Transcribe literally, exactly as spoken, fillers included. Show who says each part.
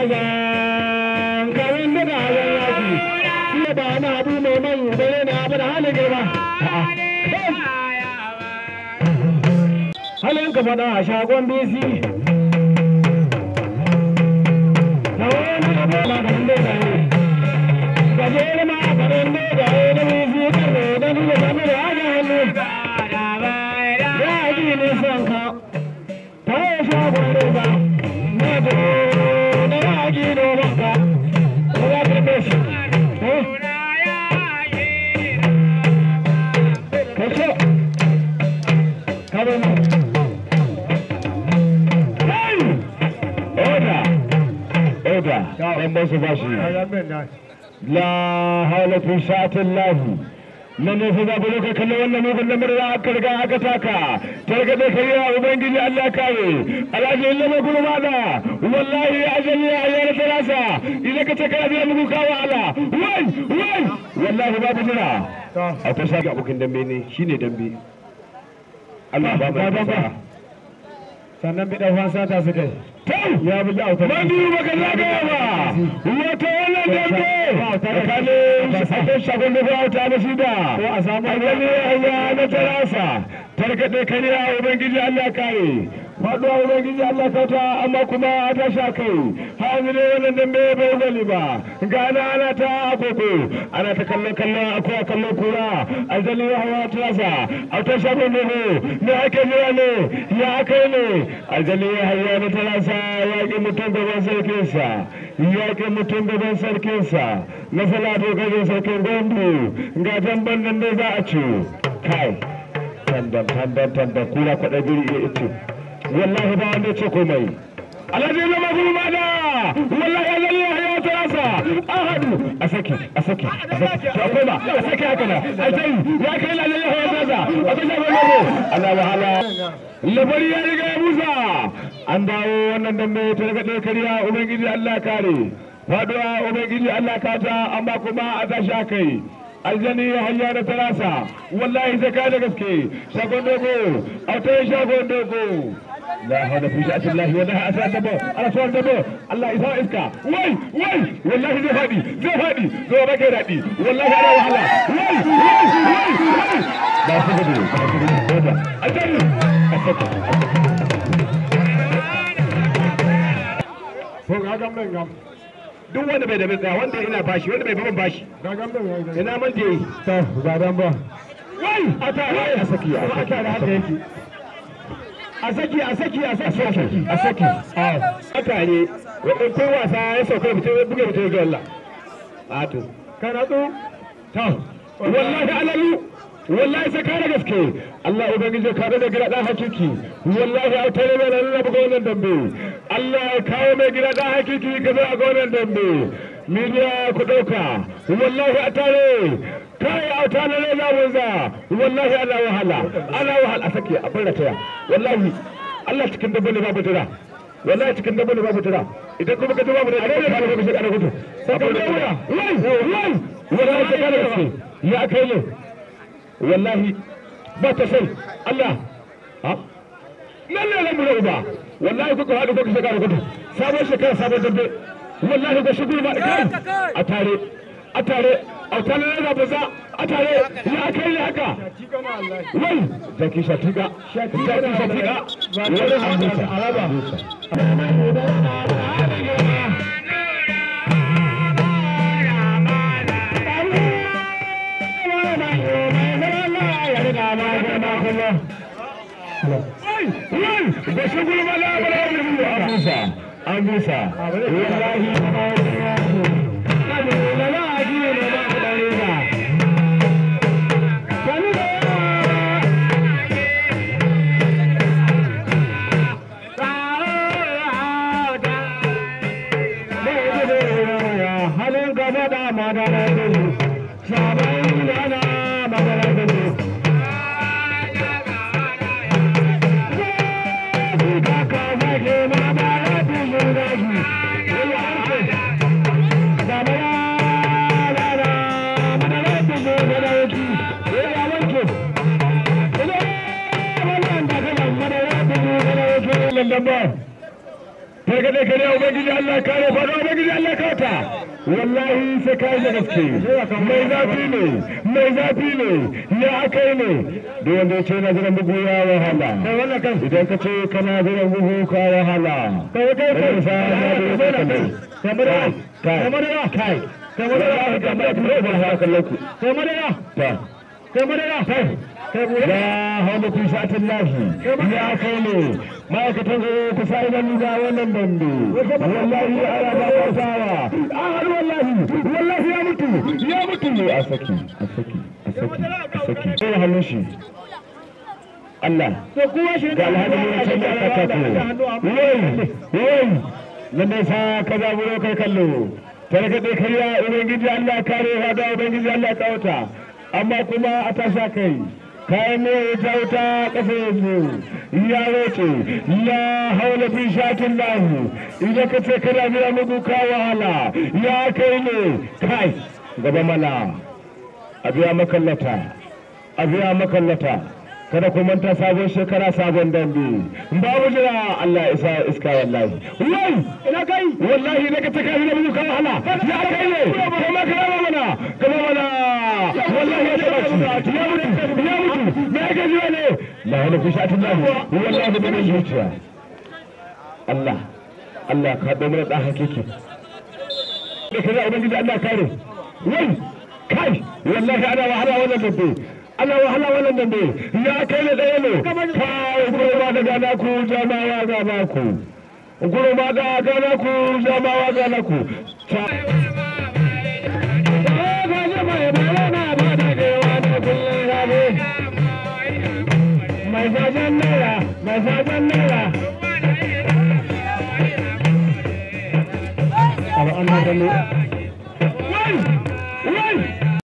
Speaker 1: zan kawin daga hawan yaki shi ba na abu mai mai bare na abu da halin gaba halin ka faɗa a shagon bisi ta wani abu ma ga hannun da ne gajere ma garin ne da ya da bisi kare da ni da zama da haka hannu ya ji nisan ka ta yi shagon reza na da ya ji noman ka ko ya karbe shi kashe kare mu oda oda ɗan basu ba shi la haula fi sha'atin lahi nan ne sai zaɓi lokacin kallon wannan mugun da murna aka riga aka taka targa da kai ya ubangiji Allah kare alhaji illa mai gurma da wallahi ajali ya ayyana tarasa idan ka ce kana biya mugu kawo ala wai wai wallahi babu jira a ta shaka abokin dambe ne shine dambe Allah ba ba ba sannan bi dan fansa ta suka ya bi da auta ban biyu baka zagaya ba wato wannan dambe tsakanin akwai shagon da ba auta da shida ko a samu wani hanya na tarasa targaɗe kariya ubangiji Allah kare faɗuwa ubangiji Allah kauta amma kuma ta sha kai hanzu ne wannan dambe bai gani ba gana ana ta akoko ana ta kallon kallon akwai kallon kura azali hawa tarasa auta shagon da ne ake jira ne ya aka yi ne azali hawa na tarasa ya ƙi mutum gaban sarkinsa ya ƙi mutum gaban sarkinsa na salatu kajin sarkin gombe ga tamban nan da za a ci kai tandan tandan tandan kura kwaɗa biri iya ito wallahi ba wanda ce komai alhaji zama gurma da wallahi azali ya hawa tarasa an haɗu a saki a saki a saki to akwai ba a saki haka na altai ya kai lalai ya hawa tarasa a ta shafa lobo ana wahala labari ya riga ya musa an dawo wannan dambe ta daga ɗaya kariya ubangiji Allah kare faduwa ubangiji Allah kata amma kuma a tashi kai aljani ya hanya da tarasa wallahi sai ka da gaske shagon dogo a ta yi shagon dogo la hawla fi sha'atillahi wa la asra dabo ala suwan dabo Allah isa iska wai wai wallahi zai fadi zai fadi zo ba kai dadi wallahi ana wahala wai wai wai wai ba su gudu ba su gudu da aljani asaka ko ga gamban gam duk wanda bai da bai tsaya wanda ina bashi wanda bai baban bashi ga gamban ina man je to ga gamban wai a tare a saki a tare haka yake a saki a saki a saki a saki a tare wadda ko wasa ya sauka mutum ya buga mutum ga Allah a to kana to to wallahi alalu wallahi sai kare gaske Allah ubangiji ka da gida dan hakiki wallahi a tare da nan buga wannan dambe Allah ya kawo mai gida dan hakiki ga ga wannan dambe media ku dauka wallahi a tare kai a tare ne za mu za wallahi ana wahala ana wahala sake a bar taya wallahi Allah cikin dabba ne babu tira wallahi cikin dabba ne babu tira idan kuma ka babu ne a rage ka ga shi kana gudu sai ka dawo wai wai wallahi sai kana gaske ya kai ne wallahi ba ta sai Allah ha nan ne lamu da uba wallahi kuka hadu kuka shiga gudu sabon shekara sabon dabbe wallahi ko shi gurba kai a tare a tare a tare da baza a tare ya kai ne haka wai zaki shatika zaki shatika wani hamdusa araba da shi gurba la bala amsa amsa wallahi targaɗe ka ne ubangiji Allah kare faɗo ubangiji Allah kauta wallahi sai kai da gaske mai zafi ne mai zafi ne ya akai ne da wanda ya ce na jiran bugu ya wahala idan ka ce kana jiran bugu ka wahala kai kai kai kamar kai kamar kai kamar kai ya haula fi shatin lahi ya kai ne ma'aikatan zai ku sa idan ga wannan dambe wallahi ana ba kasawa ahal wallahi wallahi ya mutu ya mutu ne a saki a saki a saki a saki sai hannun shi Allah ga alhaji ne can da aka tako wai wai nan ne sa ka zaburo kai kallo targaɗe kariya ubangiji Allah kare ha da ubangiji Allah kauta amma kuma a tasha kai kayan ne ya wuta ƙasa yanzu ya wuce ya haula fi shatin lahu idan ka ce kana biya mugu ka wahala ya kai ne kai gaba mana a biya makallata a biya makallata kada ku manta sabon shekara sabon dambe babu jira Allah isa iska wallahi wai ina kai wallahi ne ka ta kai da muka wahala ya kai ne kuma ka rama mana kuma mana wallahi ya tabbata ya mutu ya mutu me ka ji ne la hawla fi sha'atillah wallahi da mun zuciya Allah Allah ka da mun da hakiki da kaza ubangiji Allah kare wai kai wallahi ana wahala wannan dambe ana wahala wannan dambe ya kai ne ɗaya ne kai gurma da gana ku jamawa gana ku gurma da gana ku jamawa gana ku mai zajen naira mai zajen naira abu an